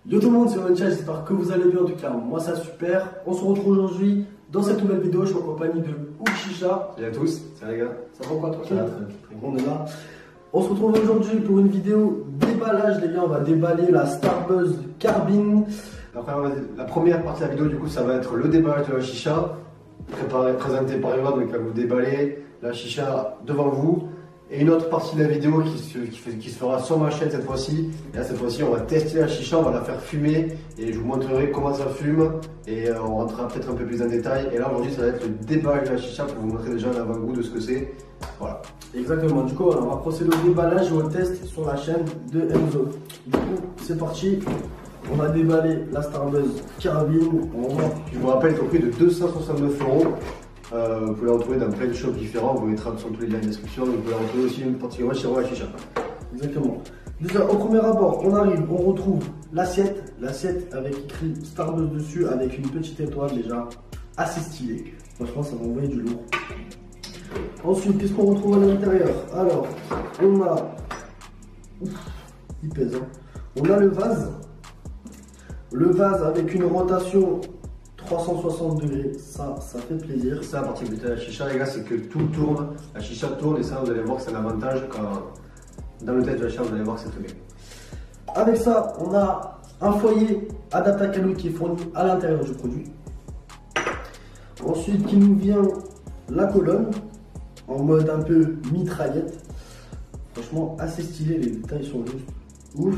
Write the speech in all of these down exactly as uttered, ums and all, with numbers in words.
Yo tout le monde, c'est Oncha, j'espère que vous allez bien. En tout cas, moi ça super. On se retrouve aujourd'hui dans cette nouvelle vidéo. Je suis en compagnie de Uchicha. Salut à tous, salut les gars. Ça va quoi, toi? Ça va, très bien. On est là. On se retrouve aujourd'hui pour une vidéo déballage, les gars. On va déballer la Starbuzz Carbine. Après, la première partie de la vidéo, du coup, ça va être le déballage de la chicha, préparé, présenté par Eva, donc là vous déballez la chicha devant vous. Et une autre partie de la vidéo qui se, qui, fait, qui se fera sur ma chaîne cette fois-ci. Et là, cette fois-ci, on va tester la chicha, on va la faire fumer et je vous montrerai comment ça fume. Et euh, on rentrera peut-être un peu plus en détail. Et là, aujourd'hui, ça va être le déballage de la chicha pour vous montrer déjà un avant-goût de ce que c'est. Voilà. Exactement. Du coup, on va procéder au déballage et au test sur la chaîne de Enzo. Du coup, c'est parti. On va déballer la Starbuzz Carbine. Je vous rappelle qu'au prix de deux cent soixante-neuf euros. Euh, vous pouvez la retrouver dans plein de shops différents, vous mettrez sur tous les liens de description, vous pouvez la retrouver aussi particulièrement chez Roi Chicha. Exactement. Déjà au premier abord, on arrive, on retrouve l'assiette, l'assiette avec écrit Starbuzz dessus, avec une petite étoile déjà assez stylée. Franchement, ça va envoyer du lourd. Ensuite, qu'est-ce qu'on retrouve à l'intérieur? Alors, on a... Ouf, il pèse, hein. On a le vase. Le vase avec une rotation trois cent soixante degrés, ça, ça fait plaisir. Ça, à partir de la chicha, les gars, c'est que tout tourne. La chicha tourne et ça, vous allez voir que c'est un avantage quand dans le test de la chicha, vous allez voir que c'est très bien. Avec ça, on a un foyer adapté à calories qui est fourni à l'intérieur du produit. Ensuite, qui nous vient la colonne en mode un peu mitraillette. Franchement, assez stylé, les détails sont juste ouf.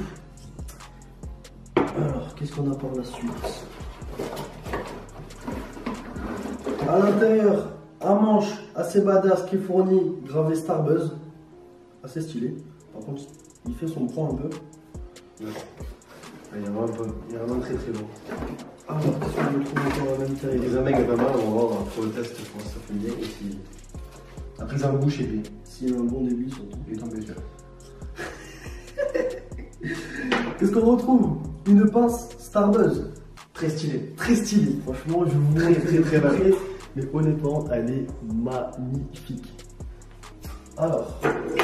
Alors, qu'est-ce qu'on a par la suite? À l'intérieur, un manche assez badass qui est fourni, gravé Starbuzz, assez stylé. Par contre, il fait son poids un peu. Ouais. Il y a vraiment, un peu, il y a vraiment très très bon. Alors, qu'est-ce qu'on retrouve encore à l'intérieur? Les amecs, vraiment, on va voir pour le test comment ça fait bien. Et si... La prise en bouche et puis. S'il y a un bon débit surtout. Et tant bien sûr. Qu'est-ce qu'on retrouve? Une pince Starbuzz. Très stylé. Très stylé. Franchement, je vous très très très belle. Mais honnêtement, elle est magnifique. Alors.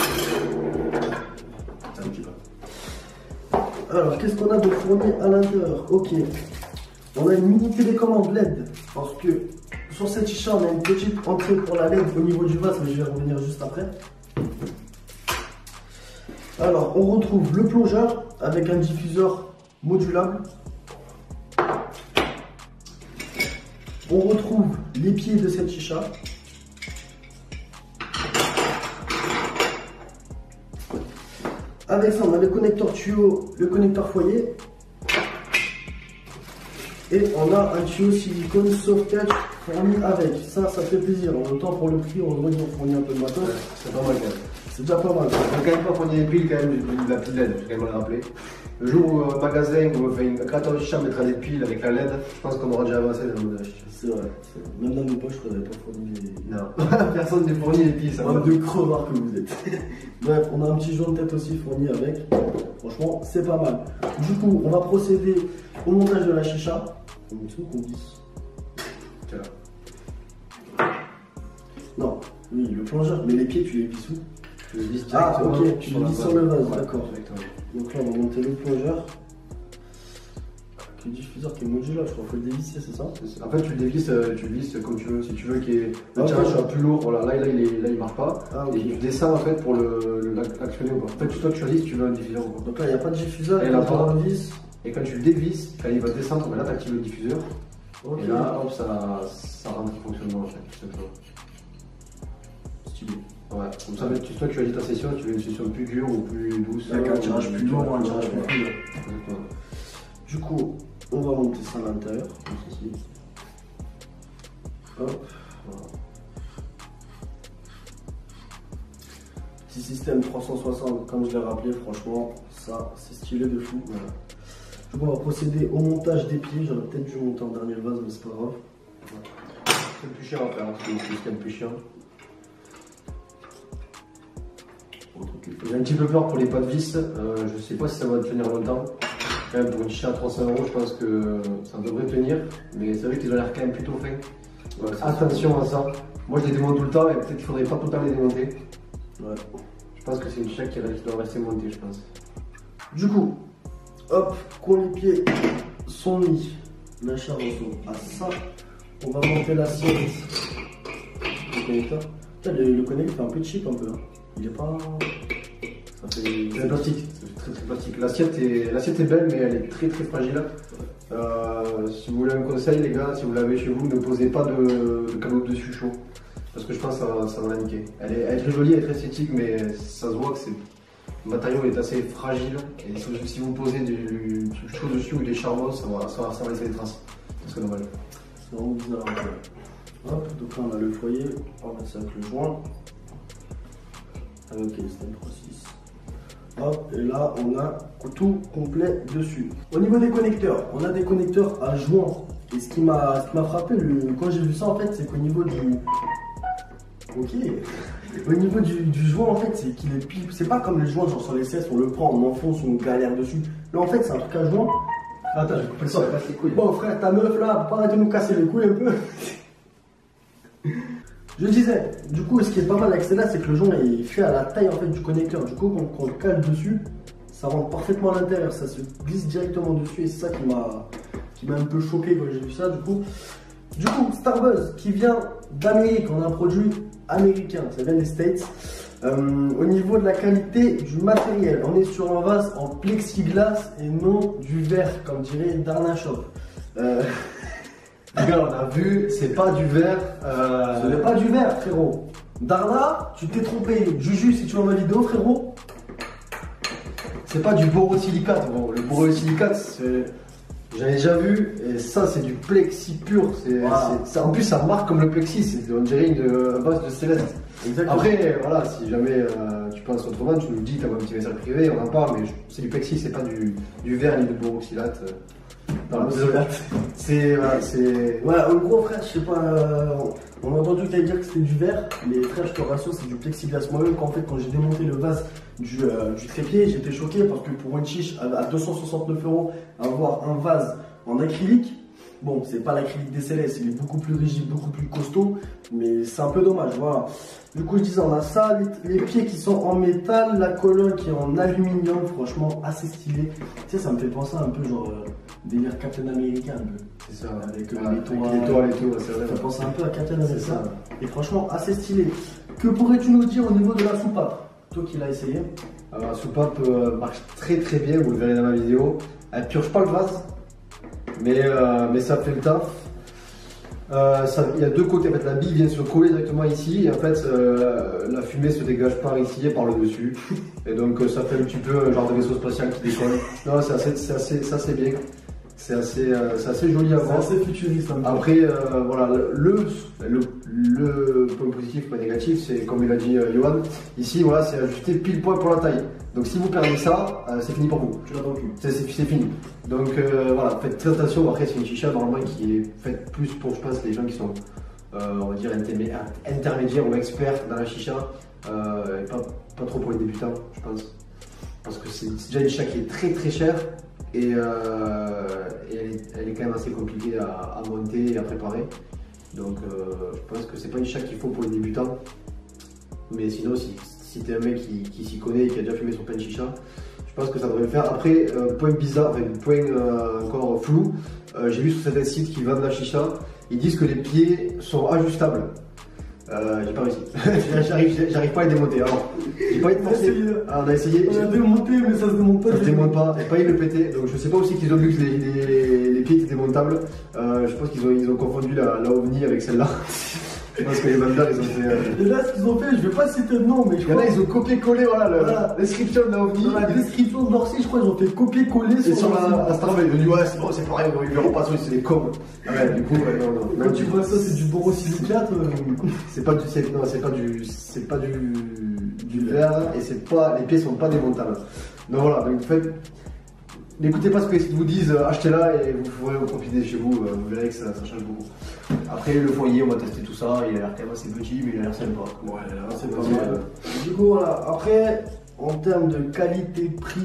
Un petit peu. Alors, qu'est-ce qu'on a de fourni à l'intérieur? Ok. On a une mini télécommande L E D. Parce que sur cette chicha, on a une petite entrée pour la L E D au niveau du vase, mais je vais revenir juste après. Alors, on retrouve le plongeur avec un diffuseur modulable. On retrouve les pieds de cette chicha. Avec ça, on a le connecteur tuyau, le connecteur foyer. Et on a un tuyau silicone soft touch fourni avec. Ça, ça fait plaisir. En même temps, pour le prix, on voit qu'ils ont fourni un peu de matos. C'est pas mal quand même. C'est déjà pas mal. On n'a quand même pas fourni les piles quand même de la pile L E D, je vais quand même le rappeler. Le jour où un magasin ou enfin, un créateur de chicha mettra des piles avec la L E D, je pense qu'on aura déjà avancé dans le monde de la chicha. C'est vrai. Même dans nos poches, on n'avait pas fourni les... Non, personne n'a fourni les piles, ça va. De crevards que vous êtes. Bref, on a un petit joint de tête aussi fourni avec. Franchement, c'est pas mal. Du coup, on va procéder au montage de la chicha. Comme ça qu'on visse. Tiens là. Non, oui, le plongeur, mais les pieds, tu les visses où? Tu le vis Ah, ok, tu le vis sur le vase, ouais, d'accord. Donc là, on va monter le plongeur. Le diffuseur qui est modulaire, je crois qu'il faut le dévisser, c'est ça? En fait, tu le dévisses, tu le visses comme tu veux. Si tu veux qu'il y ait le tirage soit plus lourd, voilà, là, là, il est, là, il marche pas. Ah, okay. Et tu descends en fait pour l'actionner ou pas. En fait, toi, tu choisis si tu veux un diffuseur ou pas. Donc là, il n'y a pas de diffuseur, il y a pas de vis. Et quand tu le dévisses, quand il va descendre, ben là, tu actives le diffuseur. Okay. Et là, hop, ça, ça rentre en fonctionnement en fait, tout simplement. Stylé. Ouais, comme ça, tu, toi, tu choisis ta session, tu veux une session plus dure ou plus douce. Avec un tirage plus lourd, un tirage plus lourd. Exactement. Du coup, on va monter ça à l'intérieur, comme ceci. Hop, voilà. Petit système trois cent soixante, comme je l'ai rappelé, franchement, ça, c'est stylé de fou. Voilà. Du coup, on va procéder au montage des pieds. J'aurais peut-être dû monter en dernier vase, mais c'est pas grave. C'est le plus chiant à faire, hein. C'est ce qui est le plus chiant. J'ai un petit peu peur pour les pas de vis. Euh, je sais pas si ça va tenir longtemps. Quand même, pour une chicha à trois cents euros, je pense que ça devrait tenir. Mais c'est vrai qu'ils ont l'air quand même plutôt fins. Ouais, attention à ça. Moi, je les démonte tout le temps et peut-être qu'il faudrait pas tout le temps les démonter. Ouais. Je pense que c'est une chicha qui doit rester montée, je pense. Du coup, hop, quand les pieds sont mis, la charousseau à ça, on va monter l'assiette. Le connecteur. Putain, le, le connecteur fait un peu cheap un peu. Hein. Il est pas. Ça fait. C'est plastique, c'est très très plastique. L'assiette est, l'assiette est belle, mais elle est très très fragile. Euh, si vous voulez un conseil, les gars, si vous l'avez chez vous, ne posez pas de, de canot dessus chaud. Parce que je pense que ça, ça va la niquer. Elle est, elle est très jolie, elle est très esthétique, mais ça se voit que c'est. Le matériau est assez fragile. Et si vous, si vous posez du, du truc chaud dessus ou des charbons, ça va, ça va, ça va laisser des traces. C'est dommage. C'est vraiment bizarre. Hop, donc là on a le foyer, on va mettre ça avec le joint. Avec les stem trois six. Hop, et là on a tout complet dessus. Au niveau des connecteurs, on a des connecteurs à joint. Et ce qui m'a frappé le, quand j'ai vu ça en fait, c'est qu'au niveau du. Ok. Au niveau du, du joint en fait, c'est qu'il est pile. C'est pas comme les joints genre sur les cesses, on le prend, on enfonce, on galère dessus. Là en fait c'est un truc à joint. Attends, je coupe le sang, elle passe les couilles. Bon frère, ta meuf là, pas arrêter de nous casser les couilles un peu. Je disais, du coup, ce qui est pas mal avec celle-là, c'est que le joint est fait à la taille en fait du connecteur. Du coup, quand, quand on le cale dessus, ça rentre parfaitement à l'intérieur, ça se glisse directement dessus et c'est ça qui m'a qui m'a un peu choqué quand j'ai vu ça. Du coup, du coup, Starbuzz qui vient d'Amérique, on a un produit américain, ça vient des States. Euh, au niveau de la qualité du matériel, on est sur un vase en plexiglas et non du verre, comme dirait Darna Shop. Euh... Les gars, on a vu, c'est pas du verre. Euh... Ce n'est pas du verre, frérot. Darna, tu t'es trompé. Juju, si tu vois ma vidéo, frérot. C'est pas du borosilicate, gros. Le borosilicate, c'est. J'avais déjà vu, et ça, c'est du plexi pur. Voilà. En plus, ça marque comme le plexi, on dirait une base de céleste. Exactement. Après, voilà, si jamais euh, tu penses autrement, tu nous dis, tu as un petit message privé, on en parle, mais c'est du plexi, c'est pas du, du verre ni du borosilate. Non, c'est. Voilà, c'est. Voilà, en gros, frère, je sais pas. Euh, on a entendu que t'allais dire que c'était du verre, mais frère, je te rassure, c'est du plexiglas. Moi-même, en fait, quand j'ai démonté le vase du, euh, du trépied, j'étais choqué parce que pour une chiche à deux cent soixante-neuf euros, avoir un vase en acrylique, bon, c'est pas l'acrylique des Célestes, il est beaucoup plus rigide, beaucoup plus costaud, mais c'est un peu dommage, voilà. Du coup, je disais, on a ça, les, les pieds qui sont en métal, la colonne qui est en aluminium, franchement, assez stylé. Tu sais, ça me fait penser un peu genre euh, délire Captain America, un peu. C'est ça, avec ah, l'étoile et tout, c'est vrai. Ça fait penser un peu à Captain America. Et franchement, assez stylé. Que pourrais-tu nous dire au niveau de la soupape? Toi qui l'as essayé. Alors, la soupape euh, marche très très bien, vous le verrez dans ma vidéo. Elle purge pas le vase, mais, euh, mais ça fait le taf. Euh, ça, il y a deux côtés, en fait, la bille vient se coller directement ici, et en fait euh, la fumée se dégage par ici et par le dessus, et donc euh, ça fait un petit peu un genre de vaisseau spatial qui décolle. Non, c'est assez, c'est assez, ça c'est bien, c'est assez, euh, c'est assez joli à voir. C'est assez futuriste. Hein. Après, euh, voilà, le, le, le point positif, point négatif, c'est comme il a dit euh, Johan, ici voilà, c'est ajusté pile poil pour la taille. Donc si vous perdez ça, euh, c'est fini pour vous. Tu l'as dans le cul. C'est fini. Donc euh, voilà, faites très attention. Après, c'est une chicha normalement qui est faite plus pour, je pense, les gens qui sont, euh, on va dire, intermédiaires ou experts dans la chicha. Euh, et pas, pas trop pour les débutants, je pense. Parce que c'est déjà une chicha qui est très très chère. Et, euh, et elle, est, elle est quand même assez compliquée à, à monter et à préparer. Donc euh, je pense que c'est pas une chicha qu'il faut pour les débutants. Mais sinon, si, si t'es un mec qui, qui s'y connaît et qui a déjà fumé sur plein de chicha, je pense que ça devrait le faire. Après, euh, point bizarre, enfin, point euh, encore flou, euh, j'ai vu sur certains sites qui vendent la chicha, ils disent que les pieds sont ajustables. Euh, j'ai pas réussi. J'arrive pas à les démonter. Alors, j'ai pas été forcé. Alors, on a essayé. On a démonté, mais ça se démonte pas. Ça se démonte pas. J'ai pas eu le péter. Donc, je sais pas aussi qu'ils ont vu que les, les, les pieds étaient démontables. Euh, je pense qu'ils ont, ils ont confondu la, la OVNI avec celle-là. Je pense que les vendeurs, ils ont fait. Euh... Et là, ce qu'ils ont fait, je vais pas citer de nom, mais je crois. Il y en a, ils ont copié-collé, voilà, le, voilà. la description de la OVNI. Dans la description de leur site, je crois, ils ont fait copier-coller sur, sur la, la Starbucks. Ils ont dit, ouais, c'est bon, c'est pareil, ils verront pas, c'est des cons. Ah ouais, du coup, ouais, non, non. Quand non, tu vois ça, c'est du borosilicate. Euh... C'est pas du, c'est, non, c'est pas du, c'est pas du, du verre, et c'est pas, les pieds sont pas démontables. Donc voilà, donc faites. N'écoutez pas ce qu'ils vous disent, euh, achetez-la et vous pourrez en profiter chez vous, euh, vous verrez que ça, ça change beaucoup. Après le foyer, on va tester tout ça, il a l'air quand même assez petit, mais il a l'air sympa. Ouais, il a l'air assez pas mal. Du coup, voilà, après, en termes de qualité-prix,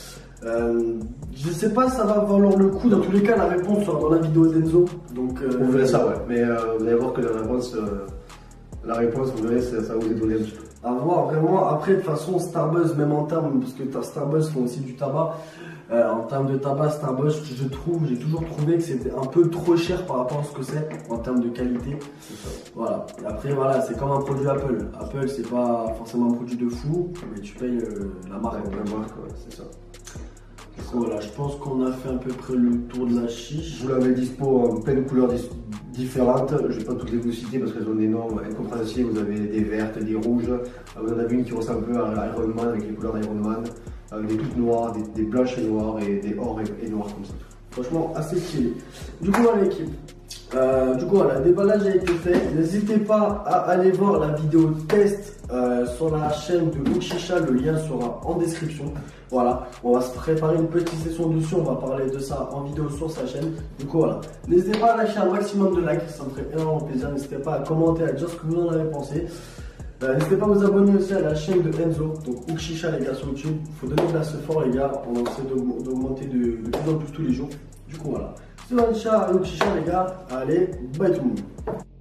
euh, je sais pas si ça va valoir le coup, dans tous les cas, la réponse sera dans la vidéo d'Enzo. Donc, euh, on verra ça, ouais, mais euh, vous allez voir que la réponse, euh, la réponse, vous verrez, ça, ça va vous étonner un petit peu. À voir, vraiment, après, de toute façon, Starbuzz, même en termes, parce que Starbuzz font aussi du tabac. Euh, en termes de tabac, Starbucks, je trouve, j'ai toujours trouvé que c'était un peu trop cher par rapport à ce que c'est en termes de qualité. Voilà. Et après, voilà, c'est comme un produit Apple. Apple, c'est pas forcément un produit de fou, mais tu payes euh, la marque. Ouais, la marque, ouais, c'est ça. Du coup, voilà, je pense qu'on a fait à peu près le tour de la chiche. Vous l'avez dispo en plein de couleurs dis différentes. Je vais pas toutes les vous citer parce qu'elles ont des noms incompréhensibles. Vous avez des vertes, des rouges. Vous en avez une qui ressemble un peu à Iron Man avec les couleurs d'Iron Man. Des toutes noires, des, des blanches et noires et des or et, et noirs comme ça. Franchement, assez stylé. Du coup, voilà l'équipe. Euh, du coup, voilà, le déballage a été fait. N'hésitez pas à aller voir la vidéo test euh, sur la chaîne de Hook Chicha. Le lien sera en description. Voilà, on va se préparer une petite session dessus. On va parler de ça en vidéo sur sa chaîne. Du coup, voilà. N'hésitez pas à lâcher un maximum de likes. Ça me ferait énormément plaisir. N'hésitez pas à commenter, à dire ce que vous en avez pensé. Euh, N'hésitez pas à vous abonner aussi à la chaîne de Enzo, donc Hook Chicha les gars sur YouTube. Il faut donner de la support les gars, on essaie d'augmenter de, de plus en plus tous les jours. Du coup voilà. C'est Hook Chicha les gars, allez, bye tout le monde.